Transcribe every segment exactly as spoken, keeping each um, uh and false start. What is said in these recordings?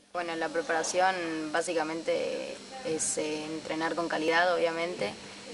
Bueno, la preparación básicamente es eh, entrenar con calidad, obviamente,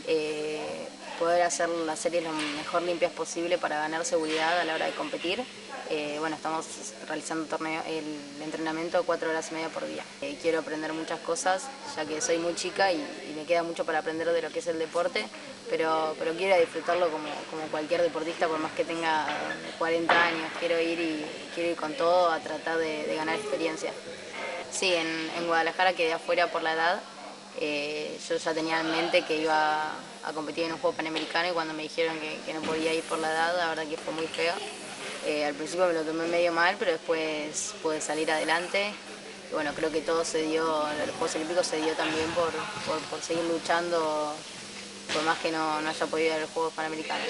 eh, poder hacer las series lo mejor limpias posible para ganar seguridad a la hora de competir. Eh, bueno, estamos realizando torneo, el entrenamiento cuatro horas y media por día. Eh, quiero aprender muchas cosas, ya que soy muy chica y, y me queda mucho para aprender de lo que es el deporte, pero, pero quiero disfrutarlo como, como cualquier deportista, por más que tenga cuarenta años. Quiero ir y quiero ir con todo a tratar de, de ganar experiencia. Sí, en, en Guadalajara quedé afuera por la edad. Eh, yo ya tenía en mente que iba a competir en un juego panamericano y cuando me dijeron que, que no podía ir por la edad, la verdad que fue muy feo. Eh, al principio me lo tomé medio mal, pero después pude salir adelante. Y bueno, creo que todo se dio, los Juegos Olímpicos se dio también por, por, por seguir luchando, por más que no, no haya podido ir a los Juegos Panamericanos.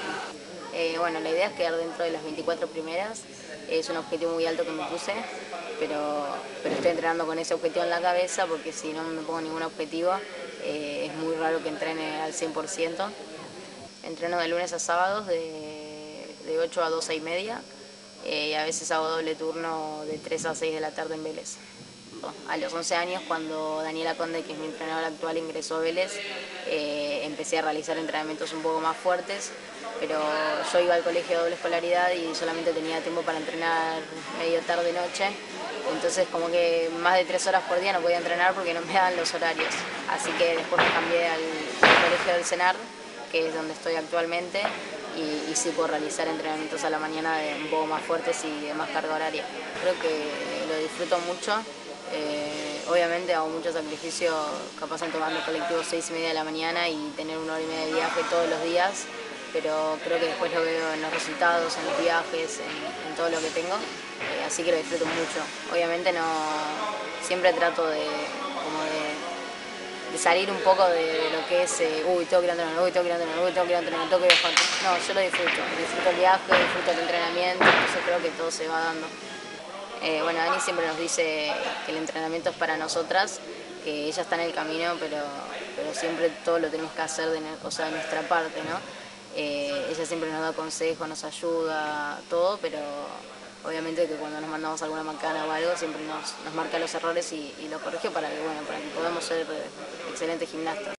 Eh, bueno, la idea es quedar dentro de las veinticuatro primeras. Es un objetivo muy alto que me puse, pero, pero estoy entrenando con ese objetivo en la cabeza porque si no me pongo ningún objetivo eh, es muy raro que entrene al cien por ciento. Entreno de lunes a sábados de, de ocho a doce y media eh, y a veces hago doble turno de tres a seis de la tarde en Vélez. A los once años, cuando Daniela Conde, que es mi entrenadora actual, ingresó a Vélez, eh, empecé a realizar entrenamientos un poco más fuertes, pero yo iba al colegio de doble escolaridad y solamente tenía tiempo para entrenar medio tarde-noche, entonces como que más de tres horas por día no podía entrenar porque no me daban los horarios. Así que después me cambié al, al colegio del CENAR, que es donde estoy actualmente, y, y sí puedo realizar entrenamientos a la mañana de un poco más fuertes y de más carga horaria. Creo que lo disfruto mucho. Eh, obviamente hago mucho sacrificio, capaz en tomar mi colectivo seis y media de la mañana y tener una hora y media de viaje todos los días, pero creo que después lo veo en los resultados, en los viajes, en, en todo lo que tengo, eh, así que lo disfruto mucho. Obviamente no, siempre trato de, como de, de salir un poco de, de lo que es, eh, uy, tengo que ir a entrenar, uy, tengo que ir a entrenar, uy, tengo que ir a entrenar, tengo que viajar. No, yo lo disfruto, disfruto el viaje, disfruto el entrenamiento, entonces creo que todo se va dando. Eh, bueno, Dani siempre nos dice que el entrenamiento es para nosotras, que ella está en el camino, pero, pero siempre todo lo tenemos que hacer de, o sea, de nuestra parte, ¿no? Eh, ella siempre nos da consejos, nos ayuda, todo, pero obviamente que cuando nos mandamos alguna macana o algo, siempre nos, nos marca los errores y, y los corrige para que, bueno, para que podamos ser excelentes gimnastas.